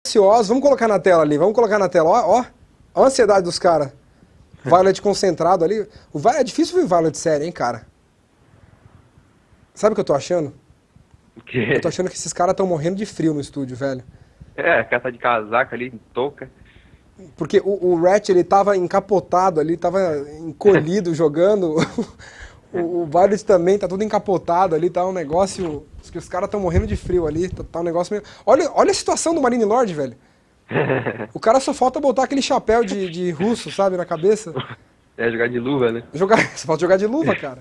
ansiosos. Vamos colocar na tela ali, vamos colocar na tela. Ó, ó, ó a ansiedade dos caras. Violet concentrado ali. É difícil ver o Violet sério, hein, cara? Sabe o que eu tô achando? Eu tô Porque, achando que esses caras estão morrendo de frio no estúdio, velho. o cara tá de casaca ali, touca. Porque o Ratch, ele tava encapotado ali, tava encolhido jogando. O Violet também tá tudo encapotado ali, tá um negócio. Que os caras estão morrendo de frio ali, tá um negócio meio. Olha a situação do Marine Lord, velho. O cara só falta botar aquele chapéu de russo, sabe, na cabeça. É, jogar de luva, né? Jogar, só falta jogar de luva, cara.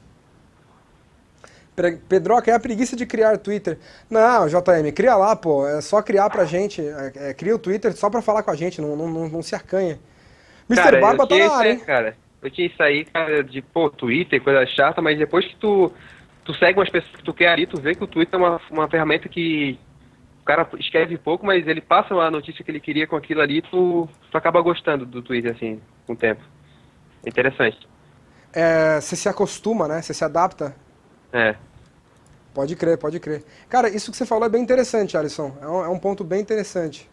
Pedroca, é a preguiça de criar Twitter. Não, JM, cria lá, pô. É só criar pra gente. Cria o Twitter só pra falar com a gente, não se acanha. Mister Cara, eu Barba tá tinha na isso área, aí, hein? cara. Eu tinha isso aí, cara, de, pô, Twitter, coisa chata, mas depois que tu segue umas pessoas que tu quer ali, tu vê que o Twitter é uma ferramenta que o cara escreve pouco, mas ele passa a notícia que ele queria com aquilo ali, tu acaba gostando do Twitter, assim, com o tempo. É interessante. Você se acostuma, né? Você se adapta. É. Pode crer, pode crer. Cara, isso que você falou é bem interessante, Alisson. É um ponto bem interessante.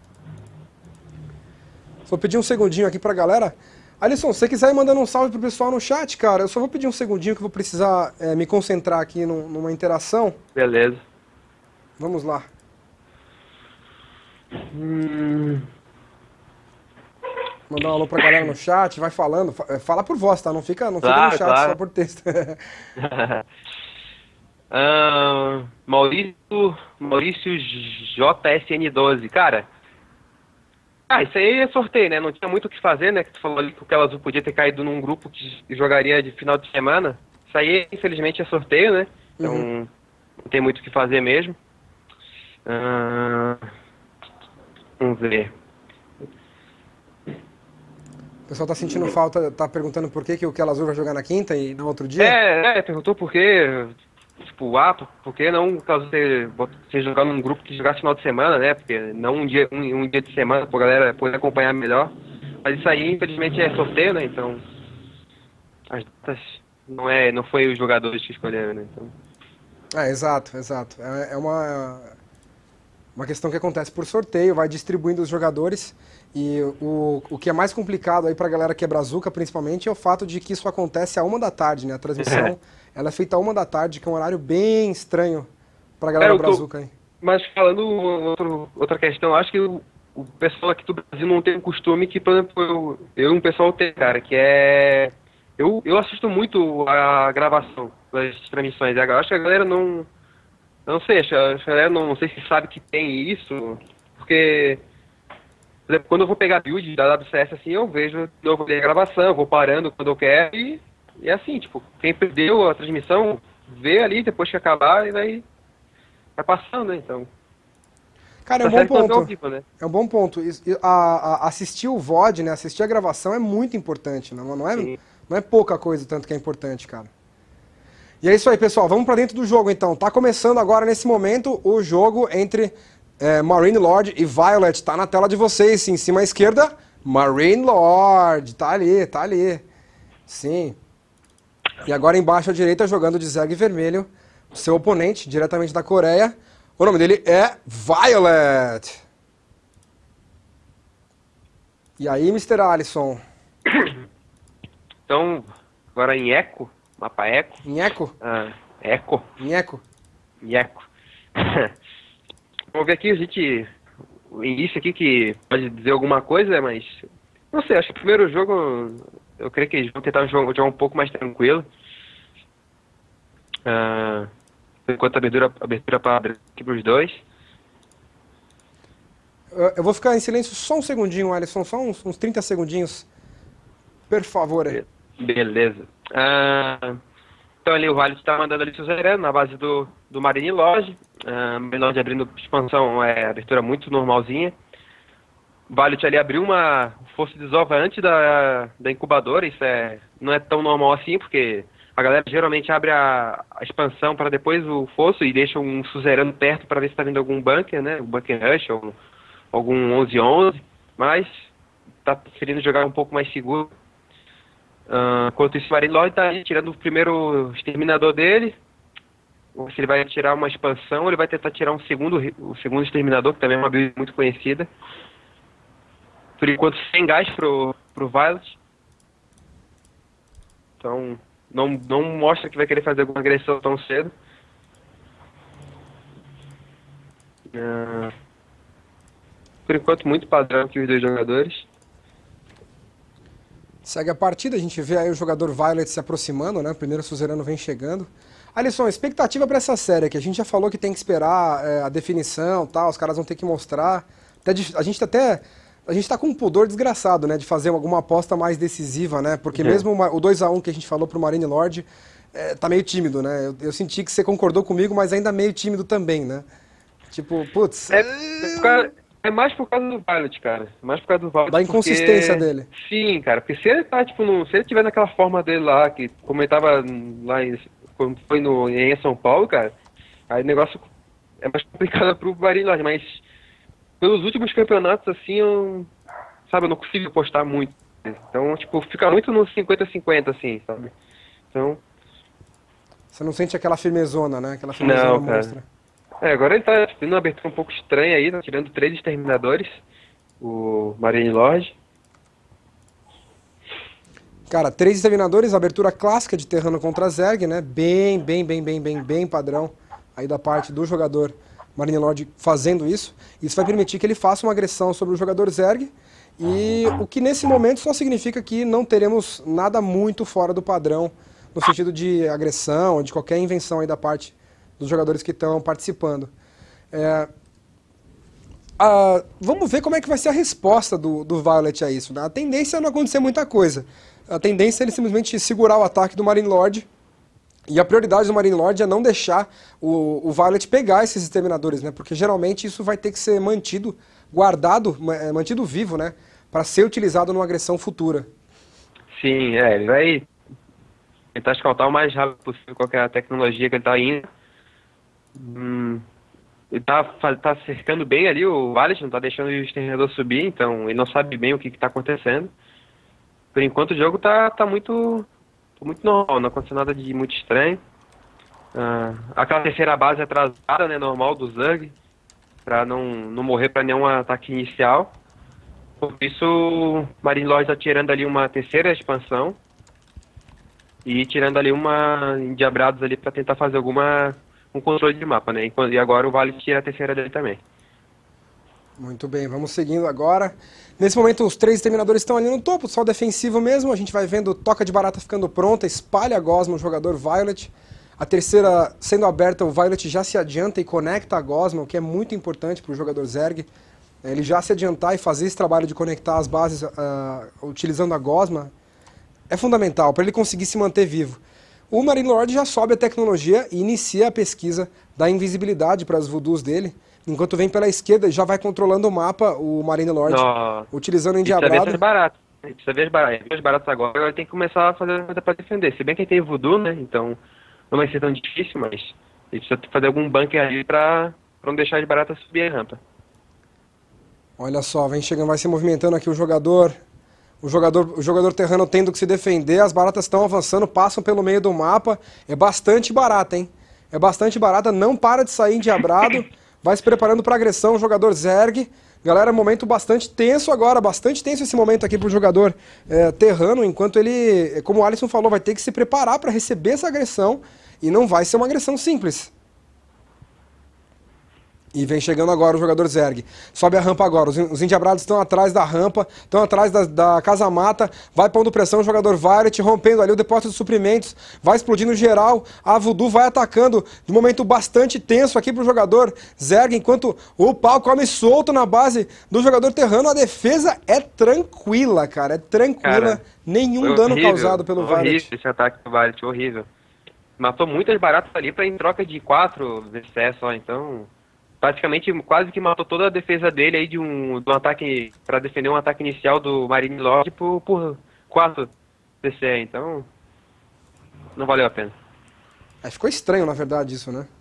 Vou pedir um segundinho aqui pra galera. Alisson, se você quiser ir mandando um salve pro pessoal no chat, cara, eu só vou pedir um segundinho que eu vou precisar me concentrar aqui numa interação. Beleza. Vamos lá. Hum, Mandar um alô pra galera no chat, vai falando. Fala por voz, tá? Não fica no claro, chat só claro. por texto. Maurício JSN12, cara. Isso aí é sorteio, né? Não tinha muito o que fazer, né? Que tu falou ali que o Tela Azul podia ter caído num grupo que jogaria de final de semana. Isso aí, infelizmente, é sorteio, né? Então, Uhum. não tem muito o que fazer mesmo. Ah, vamos ver. O pessoal tá sentindo falta, tá perguntando por que o Kelazur vai jogar na quinta e no outro dia? Perguntou por quê. Tipo, por que não caso você jogar num grupo que jogasse final de semana, né? Porque não um dia de semana pra galera poder acompanhar melhor. Mas isso aí, infelizmente, é sorteio, né? Então, as datas não foi os jogadores que escolheram, né? Então, Exato, exato. É uma questão que acontece por sorteio, vai distribuindo os jogadores. E o que é mais complicado aí pra galera que é brazuca, principalmente, é o fato de que isso acontece à 1 da tarde, né? A transmissão, ela é feita à 1 da tarde, que é um horário bem estranho pra galera cara, eu tô. brazuca aí. Mas falando outra questão, eu acho que o pessoal aqui do Brasil não tem um costume que, por exemplo, eu e um pessoal tem, cara, que é. Eu assisto muito a gravação das transmissões. Eu acho que a galera não. Eu não sei, a galera não sei se sabe que tem isso, porque, por exemplo, quando eu vou pegar build da WCS assim, eu vou ver a gravação, eu vou parando quando eu quero e é assim, tipo, quem perdeu a transmissão, vê ali depois que acabar e vai passando, né? Então, Cara, é um tá bom certo quando é ao ponto. vivo, né? É um bom ponto. Assistir o VOD, né? Assistir a gravação é muito importante. Sim. Não é pouca coisa, tanto que é importante, cara. E é isso aí, pessoal. Vamos pra dentro do jogo, então. Tá começando agora, nesse momento, o jogo entre Marine Lord e Violet. Tá na tela de vocês, em cima à esquerda. Marine Lord. Tá ali, tá ali. Sim. E agora embaixo à direita, jogando de Zeg vermelho, o seu oponente, diretamente da Coreia. O nome dele é Violet. E aí, Mr. Alisson? Então, agora em Eco, mapa Eco, Nheco? Eco, Nheco? Eco. Vamos ver aqui, o início aqui que pode dizer alguma coisa, mas não sei, acho que o primeiro jogo, eu creio que eles vão tentar jogar um pouco mais tranquilo. Ah, enquanto abertura para aqui para os dois. Eu vou ficar em silêncio só um segundinho, Alisson. Só uns 30 segundinhos. Por favor. Beleza. Então ali o Vale está mandando ali suzerano na base do Marine Lodge. Marine Lodge abrindo expansão, abertura muito normalzinha. O Valiant ali abriu uma força de desova antes da incubadora. Isso não é tão normal assim, porque a galera geralmente abre a expansão para depois o fosso e deixa um suzerano perto para ver se está vindo algum bunker, né? Um bunker rush ou algum 11-11. Mas tá preferindo jogar um pouco mais seguro. Enquanto isso, o Marine Lord tá aí tirando o primeiro exterminador dele. ou se ele vai tirar uma expansão, ou ele vai tentar tirar o segundo exterminador, que também é uma build muito conhecida. Por enquanto, sem gás pro Violet. Então, não mostra que vai querer fazer alguma agressão tão cedo. Por enquanto, muito padrão aqui os dois jogadores. Segue a partida, a gente vê aí o jogador Violet se aproximando, né? O primeiro suzerano vem chegando. Alisson, expectativa para essa série, que a gente já falou que tem que esperar a definição, tal, os caras vão ter que mostrar. A gente tá com um pudor desgraçado, né, de fazer alguma aposta mais decisiva, né? Porque mesmo o 2-1 que a gente falou pro Marine Lord tá meio tímido, né? Eu senti que você concordou comigo, mas ainda meio tímido também, né? Tipo, putz. É mais por causa do Violet, cara. Mais por causa do Violet. Da inconsistência dele. Sim, cara. Porque se ele tá, tipo, se ele tiver naquela forma dele lá, que como ele tava lá quando foi em São Paulo, cara, aí o negócio é mais complicado pro Marine Lord, mas pelos últimos campeonatos, assim, sabe, eu não consigo apostar muito. Então, tipo, fica muito no 50-50, assim, sabe? Então... Você não sente aquela firmezona, né? Aquela firmezona monstra. Agora ele tá tendo uma abertura um pouco estranha aí, tá tirando 3 exterminadores, o Marine Lord. Cara, 3 exterminadores, abertura clássica de Terrano contra Zerg, né? Bem padrão aí da parte do jogador Marine Lord fazendo isso. Isso vai permitir que ele faça uma agressão sobre o jogador Zerg, e o que nesse momento só significa que não teremos nada muito fora do padrão, no sentido de agressão, ou de qualquer invenção aí da parte dos jogadores que estão participando. Vamos ver como é que vai ser a resposta do Violet a isso, né? A tendência é não acontecer muita coisa. A tendência é ele simplesmente segurar o ataque do Marine Lord, e a prioridade do Marine Lord é não deixar o Violet pegar esses exterminadores, né? Porque geralmente isso vai ter que ser mantido, guardado, mantido vivo, né? Para ser utilizado numa agressão futura. Sim, ele vai tentar escoltar o mais rápido possível qualquer tecnologia que ele tá indo. Ele tá cercando bem ali o Violet, não tá deixando o exterminador subir, então ele não sabe bem o que tá acontecendo. Por enquanto o jogo tá muito normal, não aconteceu nada de muito estranho. Aquela terceira base atrasada, né, normal do Zerg, pra não morrer pra nenhum ataque inicial. Por isso o Marine Lord tá tirando ali uma terceira expansão e tirando ali uma endiabrados ali pra tentar fazer um controle de mapa, né? E agora o Vale tira a terceira dele também. Muito bem, vamos seguindo agora. Nesse momento os 3 exterminadores estão ali no topo, só defensivo mesmo. A gente vai vendo Toca de Barata ficando pronta, espalha a Gosma, o jogador Violet. A terceira sendo aberta, o Violet já se adianta e conecta a Gosma, o que é muito importante para o jogador Zerg. Ele já se adiantar e fazer esse trabalho de conectar as bases utilizando a Gosma é fundamental para ele conseguir se manter vivo. O Marine Lord já sobe a tecnologia e inicia a pesquisa da invisibilidade para as voodoos dele, enquanto vem pela esquerda e já vai controlando o mapa, o Marine Lord, utilizando o endiabrado. Precisa ver as baratas agora, ele tem que começar a fazer coisa para defender. Se bem que ele tem voodoo, né, então não vai ser tão difícil, mas ele precisa fazer algum bunker ali para não deixar as baratas subir a rampa. Olha só, vem chegando, vai se movimentando aqui o jogador terrano tendo que se defender, as baratas estão avançando, passam pelo meio do mapa, é bastante barata, hein? É bastante barata, não para de sair endiabrado, vai se preparando para agressão o jogador Zerg. Galera, momento bastante tenso agora, bastante tenso esse momento aqui pro jogador terrano, enquanto ele, como o Alisson falou, vai ter que se preparar para receber essa agressão, e não vai ser uma agressão simples. E vem chegando agora o jogador Zerg. Sobe a rampa agora. Os endiabrados estão atrás da rampa, estão atrás da casa-mata. Vai pondo pressão o jogador Violet, rompendo ali o depósito de suprimentos. Vai explodindo geral. A Voodoo vai atacando de momento bastante tenso aqui pro jogador Zerg, enquanto o pau come solto na base do jogador terrano. A defesa é tranquila, cara. É tranquila. Cara, nenhum dano causado pelo Violet. Horrível esse ataque do Violet, horrível. Matou muitas baratas ali em troca de 4 VCS só, então... Praticamente quase que matou toda a defesa dele aí de um ataque, para defender um ataque inicial do Marine Lord por 4 DCE, então não valeu a pena. Ficou estranho, na verdade, isso, né?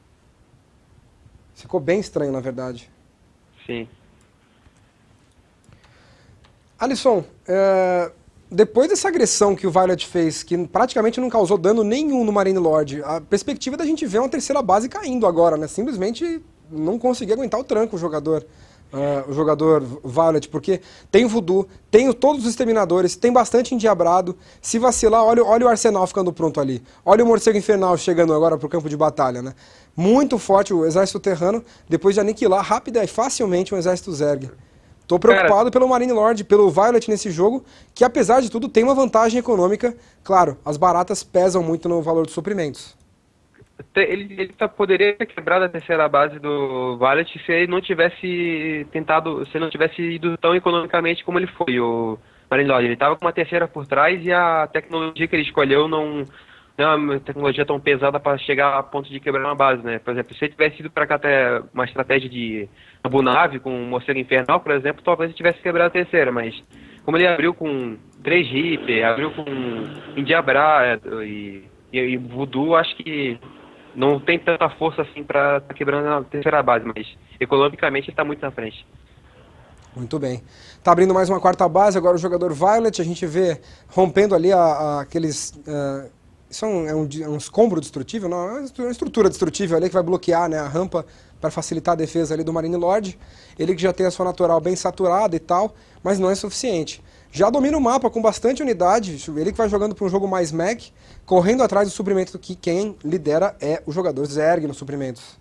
Ficou bem estranho, na verdade. Sim. Alisson, depois dessa agressão que o Violet fez, que praticamente não causou dano nenhum no Marine Lord, a perspectiva da gente ver uma terceira base caindo agora, né? Simplesmente não conseguir aguentar o tranco o jogador Violet, porque tem o Voodoo, tem todos os Exterminadores, tem bastante Endiabrado. Se vacilar, olha o Arsenal ficando pronto ali. Olha o Morcego Infernal chegando agora pro campo de batalha, né? Muito forte o exército terrano, depois de aniquilar rápida e facilmente um exército Zerg. Tô preocupado pelo Marine Lord, pelo Violet nesse jogo, que apesar de tudo tem uma vantagem econômica. Claro, as baratas pesam muito no valor dos suprimentos. Ele poderia ter quebrado a terceira base do Violet se ele não tivesse tentado, se ele não tivesse ido tão economicamente como ele foi, o Marine Lord. Ele estava com uma terceira por trás e a tecnologia que ele escolheu não é uma tecnologia tão pesada para chegar a ponto de quebrar uma base, né? Por exemplo, se ele tivesse ido para cá até uma estratégia de Abunave com o Morcego Infernal, por exemplo, talvez ele tivesse quebrado a terceira, mas como ele abriu com 3 Reaper, abriu com Endiabrado e Voodoo, acho que não tem tanta força assim para estar quebrando a terceira base, mas economicamente ele está muito na frente. Muito bem. Tá abrindo mais uma quarta base, agora o jogador Violet, a gente vê rompendo ali aqueles... isso é um escombro destrutível, não, é uma estrutura destrutível ali que vai bloquear, né, a rampa para facilitar a defesa ali do Marine Lord. Ele que já tem a sua natural bem saturada e tal, mas não é suficiente. Já domina o mapa com bastante unidade, ele que vai jogando para um jogo mais mech, correndo atrás do suprimento, que quem lidera é o jogador Zerg nos suprimentos.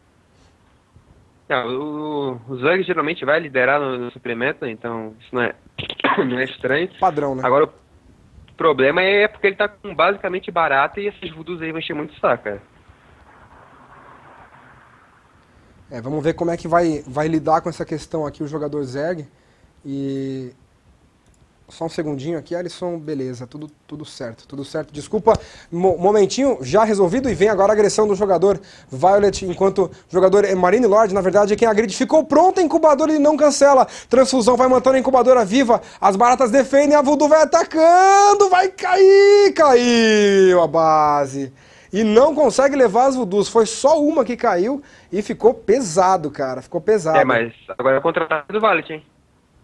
O Zerg geralmente vai liderar no suprimento, então isso não é estranho. Padrão, né? Agora, o problema é porque ele tá com basicamente barata e esses voodoos aí vão encher muito saco, cara. Vamos ver como é que vai lidar com essa questão aqui o jogador Zerg. E... só um segundinho aqui, Alisson, beleza, tudo certo, tudo certo. Desculpa, momentinho, já resolvido, e vem agora a agressão do jogador Violet, enquanto o jogador Marine Lord, na verdade, é quem agride. Ficou pronto a incubadora, ele não cancela. Transfusão vai mantendo a incubadora viva, as baratas defendem, a Voodoo vai atacando, vai cair, caiu a base. E não consegue levar as Voodoos, foi só uma que caiu e ficou pesado, cara, ficou pesado. Mas agora é contra-ataque do Violet, hein?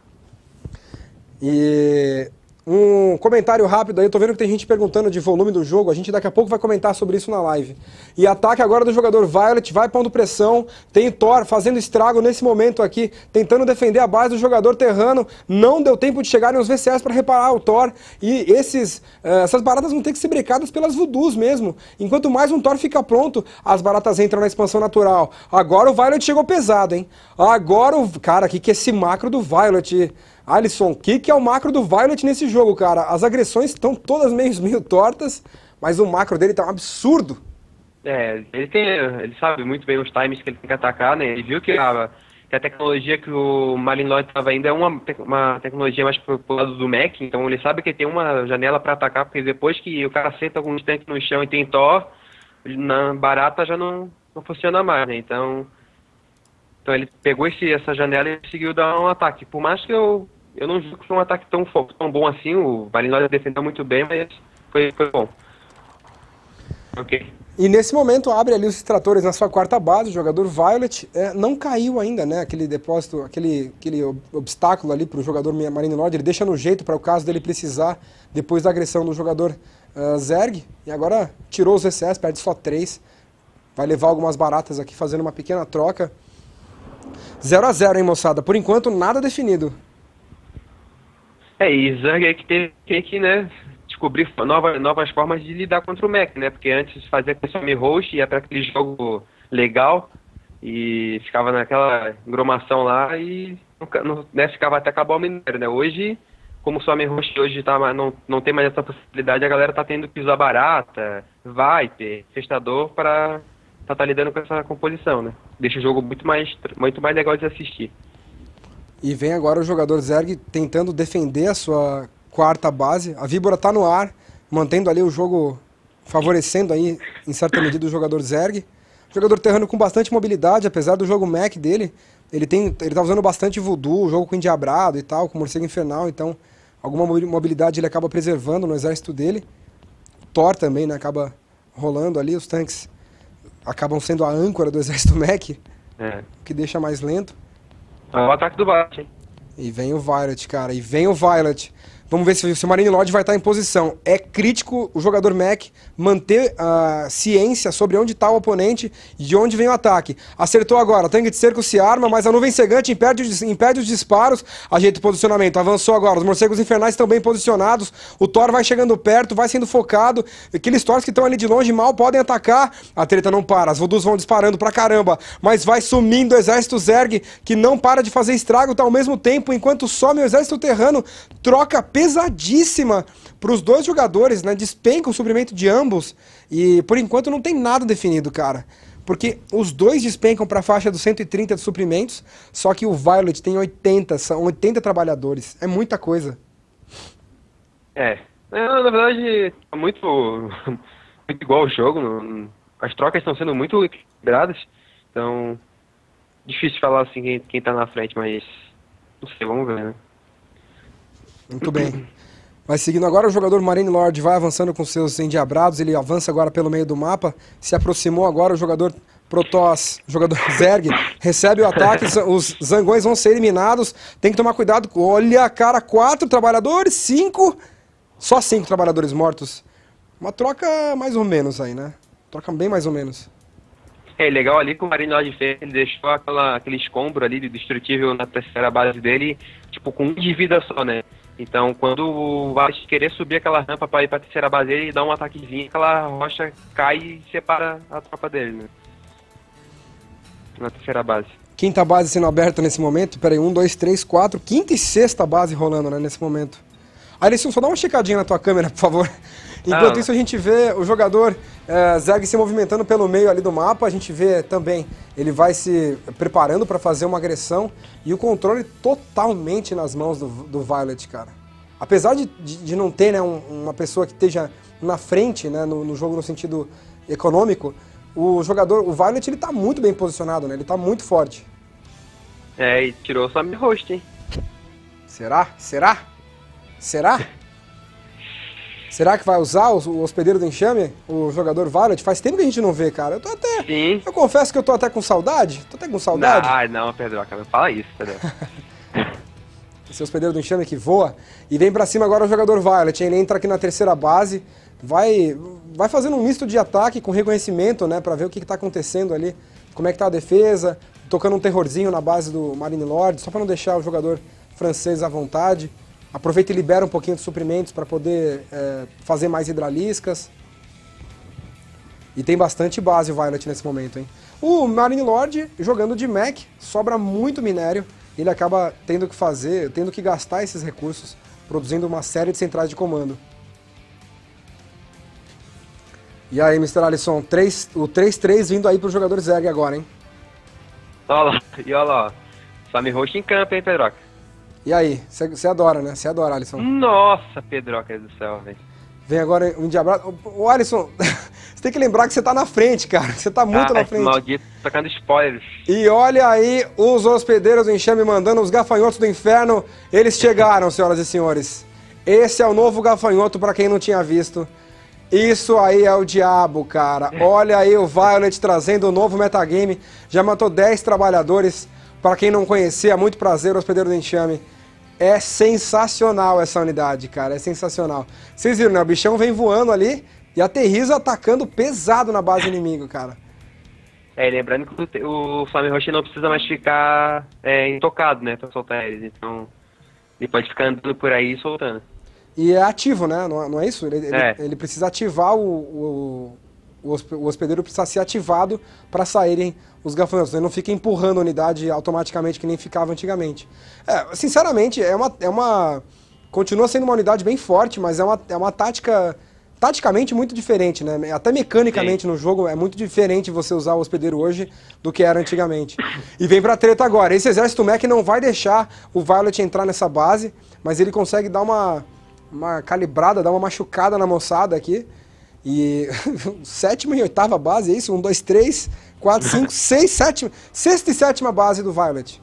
E um comentário rápido aí, eu tô vendo que tem gente perguntando de volume do jogo, a gente daqui a pouco vai comentar sobre isso na live. E ataque agora do jogador Violet, vai pondo pressão, tem Thor fazendo estrago nesse momento aqui, tentando defender a base do jogador terrano, não deu tempo de chegarem os VCS para reparar o Thor, e essas baratas vão ter que ser brecadas pelas Voodoos mesmo. Enquanto mais um Thor fica pronto, as baratas entram na expansão natural. Agora o Violet chegou pesado, hein? Agora cara, o que é esse macro do Violet? Alisson, o que é o macro do Violet nesse jogo, cara? As agressões estão todas meio tortas, mas o macro dele tá um absurdo. Ele sabe muito bem os times que ele tem que atacar, né? Ele viu que a tecnologia que o Marine Lord estava indo é uma tecnologia mais pro lado do mech, então ele sabe que tem uma janela para atacar, porque depois que o cara senta alguns tanques no chão e tem Thor, na barata já não funciona mais, né? Então ele pegou essa janela e conseguiu dar um ataque. Por mais que eu não julgo que foi um ataque tão bom assim, o Marine Lord defendeu muito bem, mas foi bom. Ok. E nesse momento abre ali os extratores na sua quarta base, o jogador Violet não caiu ainda, né, aquele depósito, aquele obstáculo ali para o jogador Marine Lord, ele deixa no jeito para o caso dele precisar, depois da agressão do jogador Zerg, e agora tirou os ECS, perde só 3, vai levar algumas baratas aqui fazendo uma pequena troca. 0 a 0, hein, moçada, por enquanto nada definido. E Zerg é que tem que, né, descobrir novas formas de lidar contra o mech, né? Porque antes fazia com o host, ia para aquele jogo legal e ficava naquela engromação lá e né, ficava até acabar o minério, né? Hoje, como o Summer Host hoje não tem mais essa possibilidade, a galera tá tendo que usar barata, Viper, Festador para tá lidando com essa composição, né? Deixa o jogo muito mais legal de assistir. E vem agora o jogador Zerg tentando defender a sua quarta base. A Víbora tá no ar, mantendo ali o jogo, favorecendo aí, em certa medida, o jogador Zerg. Jogador terrano com bastante mobilidade, apesar do jogo mech dele. Ele tá usando bastante Voodoo, jogo com Endiabrado e tal, com Morcego Infernal, então alguma mobilidade ele acaba preservando no exército dele. Thor também, né, acaba rolando ali, os tanques acabam sendo a âncora do exército mech, o que deixa mais lento. É o ataque do Violet, hein? E vem o Violet, cara, e vem o Violet. Vamos ver se o Marine Lord vai estar em posição. É crítico o jogador Mac manter a ciência sobre onde está o oponente e de onde vem o ataque. Acertou agora, tanque de cerco se arma, mas a nuvem cegante impede os disparos. Ajeita o posicionamento, avançou agora. Os morcegos infernais estão bem posicionados. O Thor vai chegando perto, vai sendo focado. Aqueles Thors que estão ali de longe mal podem atacar. A treta não para, as Voodoos vão disparando pra caramba, mas vai sumindo o exército Zerg, que não para de fazer estrago, tá ao mesmo tempo, enquanto some o exército terrano, troca pesadíssima para os dois jogadores, né? Despenca o suprimento de ambos e por enquanto não tem nada definido, cara. Porque os dois despencam para a faixa dos 130 de suprimentos, só que o Violet tem 80, são 80 trabalhadores. É muita coisa. Na verdade, é muito, muito igual o jogo. As trocas estão sendo muito equilibradas, então difícil falar assim quem tá na frente, mas não sei, vamos ver, né? Muito bem. Vai seguindo agora o jogador Marine Lord, vai avançando com seus endiabrados, ele avança agora pelo meio do mapa, se aproximou agora o jogador Protoss, jogador Zerg, recebe o ataque, os zangões vão ser eliminados, tem que tomar cuidado, olha cara, 4 trabalhadores, 5, só 5 trabalhadores mortos. Uma troca mais ou menos aí, né? Troca bem mais ou menos. É legal ali que o Marine Lord fez, ele deixou aquele escombro ali de destrutível na terceira base dele, tipo, com 1 de vida só, né? Então, quando o Violet querer subir aquela rampa para ir para a terceira base dele, dá um ataquezinho, aquela rocha cai e separa a tropa dele, né? Na terceira base. Quinta base sendo aberta nesse momento. Pera aí, 1, 2, 3, 4. Quinta e sexta base rolando, né, nesse momento. Alisson, só dá uma checadinha na tua câmera, por favor. Enquanto isso, a gente vê o jogador Zerg se movimentando pelo meio ali do mapa. A gente vê também, ele vai se preparando para fazer uma agressão. E o controle totalmente nas mãos do Violet, cara. Apesar de não ter, né, uma pessoa que esteja na frente, né, no jogo no sentido econômico, o Violet, ele tá muito bem posicionado, né? Ele tá muito forte. E tirou o Sami Host, hein? Será? Será? Será? Será que vai usar o hospedeiro do enxame, o jogador Violet? Faz tempo que a gente não vê, cara. Eu tô até... Sim. Eu confesso que eu tô até com saudade. Tô até com saudade. Não, Pedroca, não fala isso, Pedroca. Esse hospedeiro do enxame que voa. E vem pra cima agora o jogador Violet. Ele entra aqui na terceira base. Vai fazendo um misto de ataque com reconhecimento, né? Pra ver o que tá acontecendo ali. Como é que tá a defesa. Tocando um terrorzinho na base do Marine Lord. Só pra não deixar o jogador francês à vontade. Aproveita e libera um pouquinho de suprimentos para poder fazer mais hidraliscas. E tem bastante base o Violet nesse momento, hein? O Marine Lord jogando de mech, sobra muito minério. Ele acaba tendo que gastar esses recursos, produzindo uma série de centrais de comando. E aí, Mr. Alisson, o 3-3 vindo aí pro jogador Zerg agora, hein? Olha lá, ó. Sami Host em campo, hein, Pedroca? E aí, você adora, né? Você adora, Alisson. Nossa, Pedroca do céu, velho. Vem agora um endiabrado. Ô, Alisson, você tem que lembrar que você tá na frente, cara. Você tá muito na frente. Maldito, tocando spoilers. E olha aí os hospedeiros do enxame mandando os gafanhotos do inferno. Eles chegaram, senhoras e senhores. Esse é o novo gafanhoto pra quem não tinha visto. Isso aí é o diabo, cara. Olha aí o Violet trazendo o novo metagame. Já matou 10 trabalhadores. Pra quem não conhecia, muito prazer, hospedeiro do enxame. É sensacional essa unidade, cara, é sensacional. Vocês viram, né? O bichão vem voando ali e aterriza atacando pesado na base inimigo, cara. Lembrando que o Sami Host não precisa mais ficar intocado, né, pra soltar eles. Então, ele pode ficar andando por aí e soltando. E é ativo, né? Não é isso? Ele precisa ativar o hospedeiro precisa ser ativado para saírem os gafanhotos. Ele não fica empurrando a unidade automaticamente que nem ficava antigamente. Sinceramente, continua sendo uma unidade bem forte, mas é uma tática taticamente muito diferente, né? Até mecanicamente no jogo é muito diferente você usar o hospedeiro hoje do que era antigamente. E vem pra treta agora. Esse exército mech não vai deixar o Violet entrar nessa base, mas ele consegue dar uma calibrada, dar uma machucada na moçada aqui. E sétima e oitava base, é isso? 1, 2, 3, 4, 5, 6, sétima. Sexta e sétima base do Violet.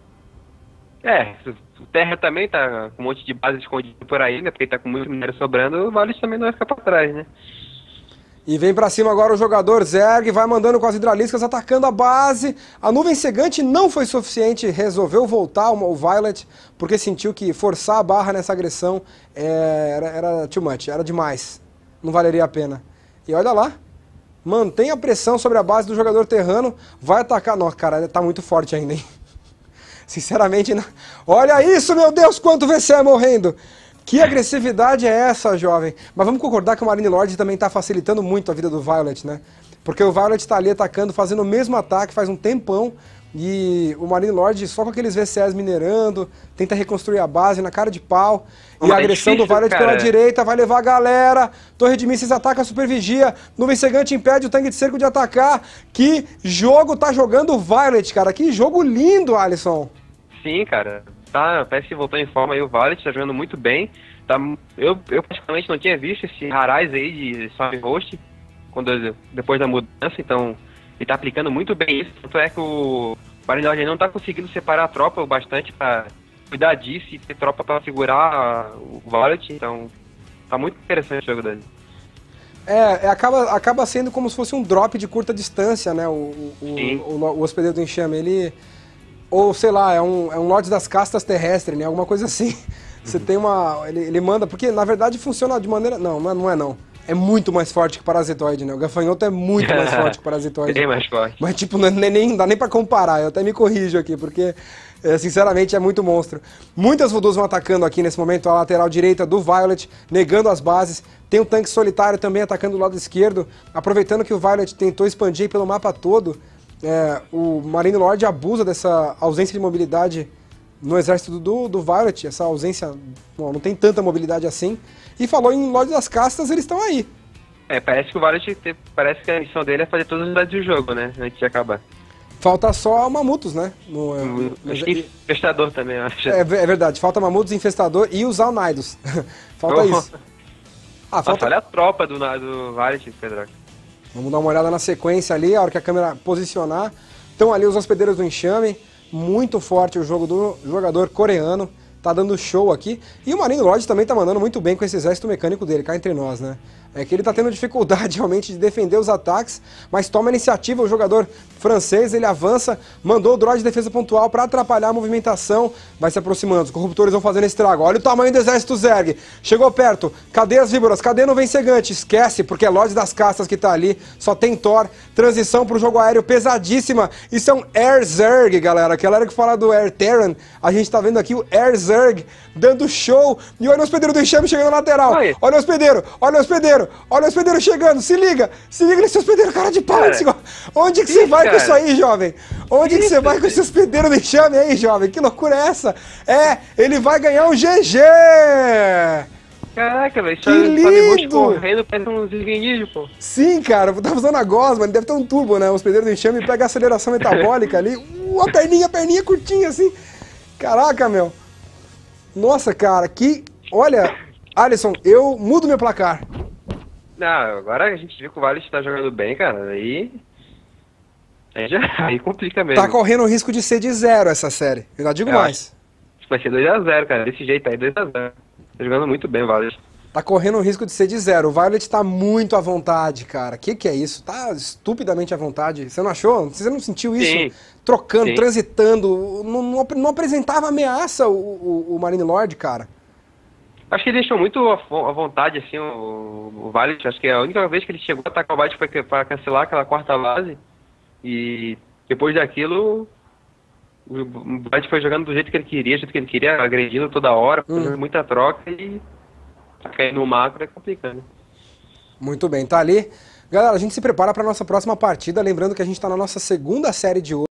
O Terra também tá com um monte de base escondida por aí, né? Porque tá com muito minério sobrando, o Violet também não vai ficar pra trás, né? E vem pra cima agora o jogador Zerg, vai mandando com as hidraliscas, atacando a base. A nuvem cegante não foi suficiente, resolveu voltar o Violet, porque sentiu que forçar a barra nessa agressão era too much, era demais. Não valeria a pena. E olha lá, mantém a pressão sobre a base do jogador terrano, vai atacar... Nossa, cara, tá muito forte ainda, hein? Sinceramente, não. Olha isso, meu Deus, quanto VC morrendo! Que agressividade é essa, jovem? Mas vamos concordar que o Marine Lord também está facilitando muito a vida do Violet, né? Porque o Violet está ali atacando, fazendo o mesmo ataque faz um tempão, e o Marine Lord só com aqueles VCs minerando, tenta reconstruir a base na cara de pau, e a agressão do Violet pela direita vai levar a galera, torre de mísseis ataca a super vigia, nuvem cegante impede o tanque de cerco de atacar. Que jogo tá jogando o Violet, cara, que jogo lindo, Alisson! Sim, cara. Parece que voltou em forma aí o Violet, tá jogando muito bem. Eu praticamente não tinha visto esse Haraz aí de Storm Host depois da mudança, então ele tá aplicando muito bem isso. Tanto é que o Marine Lord não tá conseguindo separar a tropa o bastante pra cuidar disso e ter tropa pra segurar o Violet, então tá muito interessante o jogo dele. Acaba sendo como se fosse um drop de curta distância, né? O hospedeiro do enxame, ele... Ou, sei lá, é um Lorde das Castas terrestre, né? Alguma coisa assim. Você tem uma... Ele manda... Porque, na verdade, funciona de maneira... Não é não. É muito mais forte que o Parasitoide, né? O Gafanhoto é muito mais forte que o Parasitoide. Bem mais forte. Mas, tipo, não dá nem pra comparar. Eu até me corrijo aqui, porque, sinceramente, é muito monstro. Muitas Voodoos vão atacando aqui, nesse momento, a lateral direita do Violet, negando as bases. Tem um tanque solitário também atacando o lado esquerdo. Aproveitando que o Violet tentou expandir pelo mapa todo... o Marine Lord abusa dessa ausência de mobilidade no exército do Violet, essa ausência, bom, não tem tanta mobilidade assim, e falou em Lorde das Castas, eles estão aí. Parece que o Violet, parece que a missão dele é fazer todas as unidades do jogo, né, antes de acabar. Falta só Mamutos, né? Infestador também, eu acho. É verdade, falta Mamutos, Infestador e usar o Naidos. Falta isso. Olha a tropa do Violet, Pedro. Vamos dar uma olhada na sequência ali, a hora que a câmera posicionar. Estão ali os hospedeiros do enxame, muito forte o jogo do jogador coreano, tá dando show aqui. E o Marine Lord também tá mandando muito bem com esse exército mecânico dele, cá entre nós, né? É que ele tá tendo dificuldade realmente de defender os ataques, mas toma a iniciativa o jogador francês, ele avança, mandou o droid de defesa pontual para atrapalhar a movimentação, vai se aproximando, os corruptores vão fazendo estrago. Olha o tamanho do exército Zerg, chegou perto, cadê as víboras, cadê a nuvem cegante? Esquece, porque é Lorde das Castas que tá ali, só tem Thor, transição pro jogo aéreo pesadíssima, isso é um Air Zerg, galera, aquela hora que fala do Air Terran, a gente tá vendo aqui o Air Zerg dando show, e olha o hospedeiro do enxame chegando na lateral, olha o hospedeiro chegando, se liga nesse hospedeiro, cara de pau, onde que você vai com isso aí, jovem? Onde que você vai com esse hospedeiro do enxame aí, jovem? Que loucura é essa? Ele vai ganhar um GG! Caraca, velho, que lindo! Correndo, parece uns alienígenas, pô. Sim, cara, eu tava usando a Gosma, ele deve ter um turbo, né? O hospedeiro do enxame pega a aceleração metabólica ali, a perninha curtinha assim. Caraca, meu. Nossa, cara, olha, Alisson, eu mudo meu placar. Não, agora a gente viu que o Violet tá jogando bem, cara, aí complica mesmo. Tá correndo o risco de ser de 0 essa série, eu já digo mais. Acho que vai ser 2-0, cara, desse jeito aí, 2-0. Tá jogando muito bem o Violet. Tá correndo o risco de ser de 0. O Violet tá muito à vontade, cara. Que é isso? Tá estupidamente à vontade. Você não achou? Você não sentiu isso? Sim. Trocando, transitando, não apresentava ameaça o Marine Lord, cara. Acho que ele deixou muito à vontade, assim, o Violet. Acho que a única vez que ele chegou a atacar o Violet foi para cancelar aquela quarta base. E depois daquilo, o Violet foi jogando do jeito que ele queria, agredindo toda hora, fazendo muita troca e cair no macro é complicado. Muito bem, tá ali. Galera, a gente se prepara para nossa próxima partida, lembrando que a gente tá na nossa segunda série de hoje.